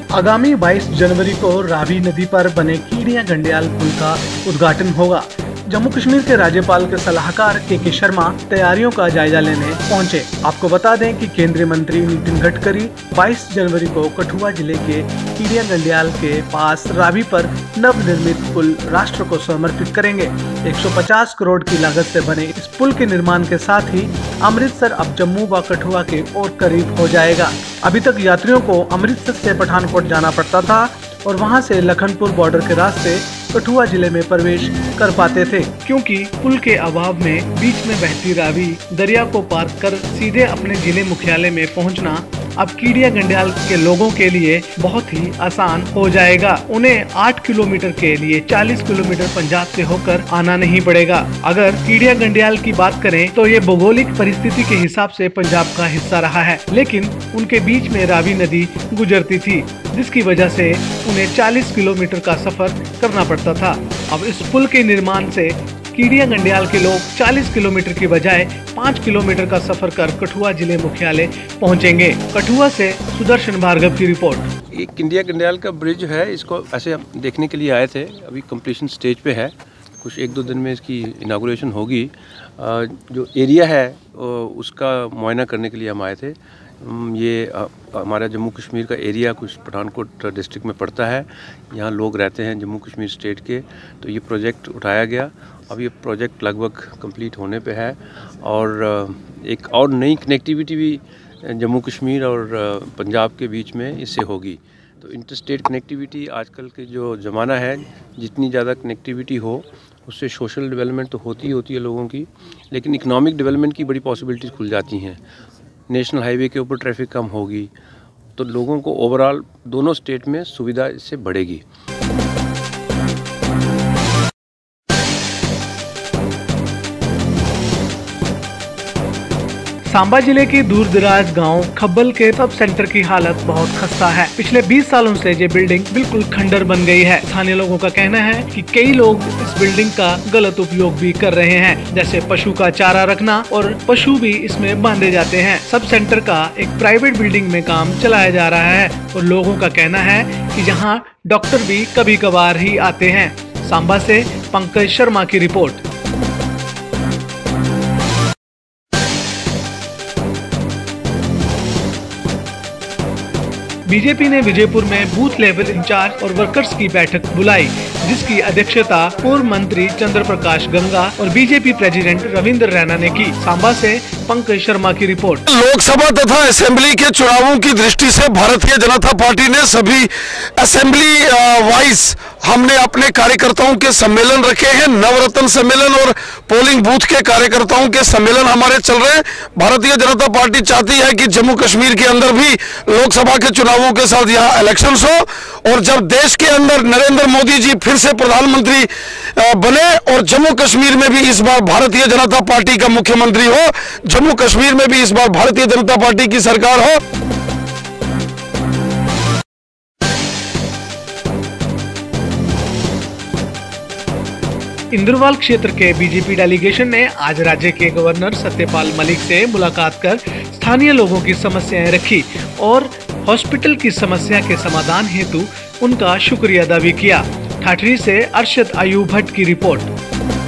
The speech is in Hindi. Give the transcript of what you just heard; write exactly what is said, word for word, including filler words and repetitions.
आगामी बाईस जनवरी को रावी नदी पर बने कीड़िया गंडियाल पुल का उद्घाटन होगा। जम्मू कश्मीर के राज्यपाल के सलाहकार के के शर्मा तैयारियों का जायजा लेने पहुंचे। आपको बता दें कि केंद्रीय मंत्री नितिन गडकरी बाईस जनवरी को कठुआ जिले के कीड़िया गंडियाल के पास रावी पर नवनिर्मित पुल राष्ट्र को समर्पित करेंगे। एक सौ पचास करोड़ की लागत से बने इस पुल के निर्माण के साथ ही अमृतसर अब जम्मू व कठुआ के और करीब हो जाएगा। अभी तक यात्रियों को अमृतसर से पठानकोट जाना पड़ता था और वहां से लखनपुर बॉर्डर के रास्ते कठुआ जिले में प्रवेश कर पाते थे, क्योंकि पुल के अभाव में बीच में बहती रावी दरिया को पार कर सीधे अपने जिले मुख्यालय में पहुंचना अब कीड़िया गंडियाल के लोगों के लिए बहुत ही आसान हो जाएगा। उन्हें आठ किलोमीटर के लिए चालीस किलोमीटर पंजाब से होकर आना नहीं पड़ेगा। अगर कीड़िया गंडियाल की बात करें तो ये भौगोलिक परिस्थिति के हिसाब से पंजाब का हिस्सा रहा है, लेकिन उनके बीच में रावी नदी गुजरती थी, जिसकी वजह से उन्हें चालीस किलोमीटर का सफर करना पड़ता था। अब इस पुल के निर्माण से कीड़िया गंडियाल के लोग चालीस किलोमीटर की बजाय पाँच किलोमीटर का सफर कर कठुआ जिले मुख्यालय पहुंचेंगे। कठुआ से सुदर्शन भार्गव की रिपोर्ट। ये कीड़िया गंडियाल का ब्रिज है, इसको ऐसे हम देखने के लिए आए थे। अभी कंप्लीशन स्टेज पे है, कुछ एक दो दिन में इसकी इनागुरेशन होगी। जो एरिया है उसका मुआयना करने के लिए हम आए थे। ये हमारा जम्मू कश्मीर का एरिया कुछ पठानकोट डिस्ट्रिक्ट में पड़ता है। यहाँ लोग रहते हैं जम्मू कश्मीर स्टेट के, तो ये प्रोजेक्ट उठाया गया। अब ये प्रोजेक्ट लगभग कंप्लीट होने पे है और एक और नई कनेक्टिविटी भी जम्मू कश्मीर और पंजाब के बीच में इससे होगी। तो इंटरस्टेट कनेक्टिविटी आजकल के जो ज़माना है, जितनी ज़्यादा कनेक्टिविटी हो उससे सोशल डेवलपमेंट तो होती ही होती है लोगों की, लेकिन इकोनॉमिक डेवलपमेंट की बड़ी पॉसिबिलिटीज़ खुल जाती हैं। नेशनल हाईवे के ऊपर ट्रैफिक कम होगी तो लोगों को ओवरऑल दोनों स्टेट में सुविधा इससे बढ़ेगी। सांबा जिले के दूर दराज गांव खब्बल के सब सेंटर की हालत बहुत खस्ता है। पिछले बीस सालों से ये बिल्डिंग बिल्कुल खंडर बन गई है। स्थानीय लोगों का कहना है कि कई लोग इस बिल्डिंग का गलत उपयोग भी कर रहे हैं, जैसे पशु का चारा रखना, और पशु भी इसमें बांधे जाते हैं। सब सेंटर का एक प्राइवेट बिल्डिंग में काम चलाया जा रहा है और लोगों का कहना है कि यहाँ डॉक्टर भी कभी कभार ही आते हैं। सांबा से पंकज शर्मा की रिपोर्ट। बीजेपी ने विजयपुर में बूथ लेवल इंचार्ज और वर्कर्स की बैठक बुलाई, जिसकी अध्यक्षता पूर्व मंत्री चंद्र प्रकाश गंगा और बीजेपी प्रेसिडेंट रविंद्र रैना ने की। सांबा से पंकज शर्मा की रिपोर्ट। लोकसभा तथा असेंबली के चुनावों की दृष्टि से भारतीय जनता पार्टी ने सभी असेंबली वाइज हमने अपने कार्यकर्ताओं के सम्मेलन रखे हैं। नवरत्न सम्मेलन और पोलिंग बूथ के कार्यकर्ताओं के सम्मेलन हमारे चल रहे हैं। भारतीय जनता पार्टी चाहती है कि जम्मू कश्मीर के अंदर भी लोकसभा के चुनावों के साथ यहाँ इलेक्शंस हो, और जब देश के अंदर नरेंद्र मोदी जी फिर से प्रधानमंत्री बने और जम्मू कश्मीर में भी इस बार भारतीय जनता पार्टी का मुख्यमंत्री हो, जम्मू कश्मीर में भी इस बार भारतीय जनता पार्टी की सरकार हो। इंद्रवाल क्षेत्र के बीजेपी डेलीगेशन ने आज राज्य के गवर्नर सत्यपाल मलिक से मुलाकात कर स्थानीय लोगों की समस्याएं रखी और हॉस्पिटल की समस्या के समाधान हेतु उनका शुक्रिया अदा भी किया। ठाठरी से अरशद अयूब भट्ट की रिपोर्ट।